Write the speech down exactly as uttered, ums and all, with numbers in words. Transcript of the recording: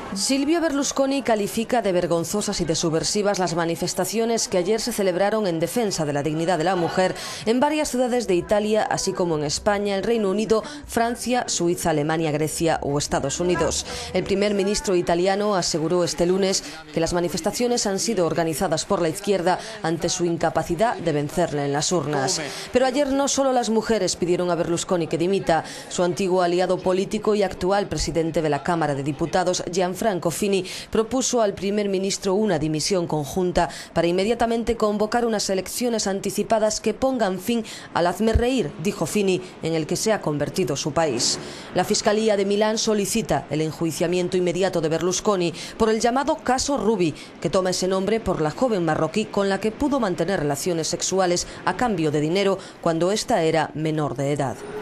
Silvio Berlusconi califica de vergonzosas y de subversivas las manifestaciones que ayer se celebraron en defensa de la dignidad de la mujer en varias ciudades de Italia, así como en España, el Reino Unido, Francia, Suiza, Alemania, Grecia o Estados Unidos. El primer ministro italiano aseguró este lunes que las manifestaciones han sido organizadas por la izquierda ante su incapacidad de vencerle en las urnas. Pero ayer no solo las mujeres pidieron a Berlusconi que dimita. Su antiguo aliado político y actual presidente de la Cámara de Diputados, Gianfranco Fini, propuso al primer ministro una dimisión conjunta para inmediatamente convocar unas elecciones anticipadas que pongan fin al hazmerreír, dijo Fini, en el que se ha convertido su país. La Fiscalía de Milán solicita el enjuiciamiento inmediato de Berlusconi por el llamado caso Ruby, que toma ese nombre por la joven marroquí con la que pudo mantener relaciones sexuales a cambio de dinero cuando ésta era menor de edad.